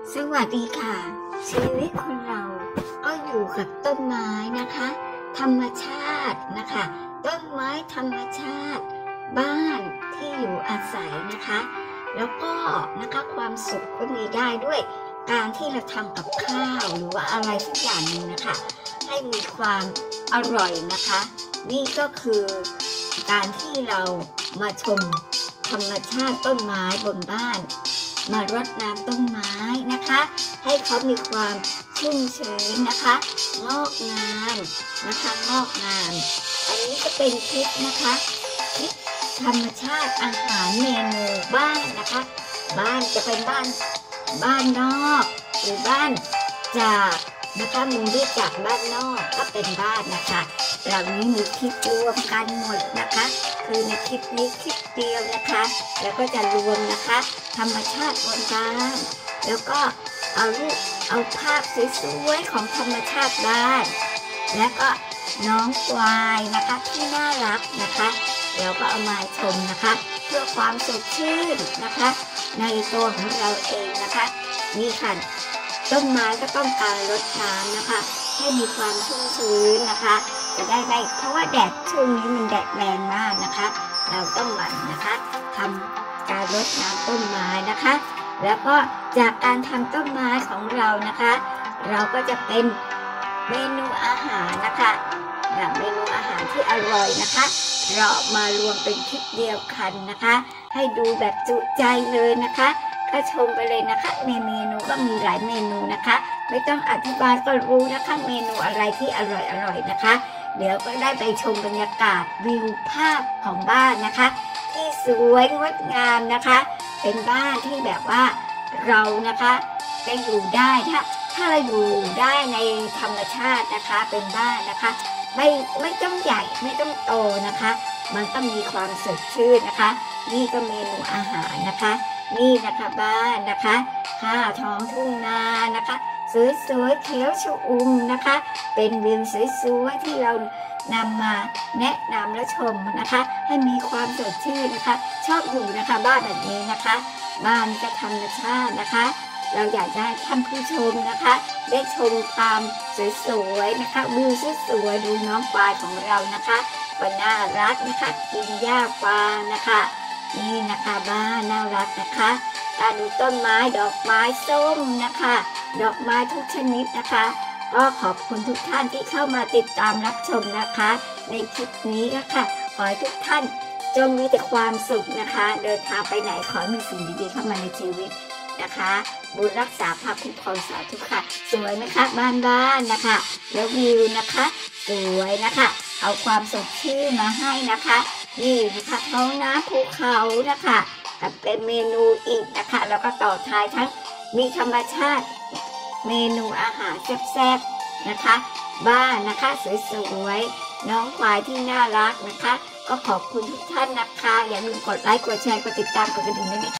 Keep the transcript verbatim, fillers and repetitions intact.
สวัสดีค่ะชีวิตคนเราก็อยู่กับต้นไม้นะคะธรรมชาตินะคะต้นไม้ธรรมชาติบ้านที่อยู่อาศัยนะคะแล้วก็นะคะความสุขก็มีได้ด้วยการที่เราทำกับข้าวหรือว่าอะไรสักอย่างหนึ่งนะคะให้มีความอร่อยนะคะนี่ก็คือการที่เรามาชมธรรมชาติต้นไม้บนบ้านมารดน้ำต้นไม้นะคะให้เขามีความชุ่มชื้นนะคะงอกงามนะคะงอกงามอันนี้ก็เป็นคลิปนะคะคลิปธรรมชาติอาหารเมนูบ้านนะคะบ้านจะเป็นบ้านบ้านนอกหรือบ้านจากนะคะมุมที่จากบ้านนอกก็เป็นบ้านนะคะเหล่านี้มีคลิปรวมกันหมดนะคะคือในคลิปนี้คลิปเดียวนะคะแล้วก็จะรวมนะคะธรรมชาติบนบ้านแล้วก็เอารูปเอาภาพสวยๆของธรรมชาติบ้านแล้วก็น้องควายนะคะที่น่ารักนะคะเราก็เอามาชมนะคะเพื่อความสดชื่นนะคะในตัวของเราเองนะคะนี่ค่ะต้นไม้ก็ต้องการรดน้ำนะคะให้มีความชุ่มชื้นนะคะจะได้ไม่เพราะว่าแดดช่วงนี้มันแดดแรงมากนะคะเราต้องหมั่นนะคะทำการรดน้ำต้นไม้นะคะแล้วก็จากการทำต้นไม้ของเรานะคะเราก็จะเป็นเมนูอาหารนะคะเมนูอาหารที่อร่อยนะคะเรามารวมเป็นคลิปเดียวกันนะคะให้ดูแบบจุใจเลยนะคะก็ชมไปเลยนะคะเมนูก็มีหลายเมนูนะคะไม่ต้องอธิบายก็รู้นะคะเมนูอะไรที่อร่อยอร่อยนะคะเดี๋ยวก็ได้ไปชมบรรยากาศวิวภาพของบ้านนะคะที่สวยงดงามนะคะเป็นบ้านที่แบบว่าเรานะคะจะอยู่ได้ถ้าถ้าเราอยู่ได้ในธรรมชาตินะคะเป็นบ้านนะคะไม่ไม่ต้องใหญ่ไม่ต้องโตนะคะมันต้องมีความสดชื่นนะคะนี่ก็เมนูอาหารนะคะนี่นะคะบ้านนะคะข้าท้องทุ่งนานะคะสวยๆเขียวชอุ่มนะคะเป็นวิวสวยๆที่เรานำมาแนะนำและชมนะคะให้มีความสดชื่นนะคะชอบอยู่นะคะบ้านแบบนี้นะคะบ้านก็ธรรมชาตินะคะเราอยากให้ท่านผู้ชมนะคะได้ชมความสวยๆนะคะวิวสวยๆดูน้องควายของเรานะคะก็น่ารักนะคะกินหญ้าฟางนะคะนี่นะคะบ้านน่ารักนะคะการดูต้นไม้ดอกไม้ส้มนะคะดอกไม้ทุกชนิดนะคะก็ขอบคุณทุกท่านที่เข้ามาติดตามรับชมนะคะในคลิปนี้ค่ะขอให้ทุกท่านจงมีแต่ความสุขนะคะเดินทางไปไหนขอมีสิ่งดีๆเข้ามาในชีวิตนะคะบุญรักษาภาพคุ้มครองสาธุค่ะสวยไหมคะบ้านๆนะคะแล้ววิวนะคะสวยนะคะเอาความสดชื่นมาให้นะคะนี่นะคะท้องน้ำภูเขานะคะกับเป็นเมนูอีกนะคะแล้วก็ต่อท้ายทั้งมีธรรมชาติเมนูอาหารแซ่บๆนะคะบ้านนะคะสวยๆน้องควายที่น่ารักนะคะก็ขอบคุณทุกท่านนะคะอย่าลืมกดไลค์กดแชร์กดติดตามกดกระดิ่งด้วยนะคะ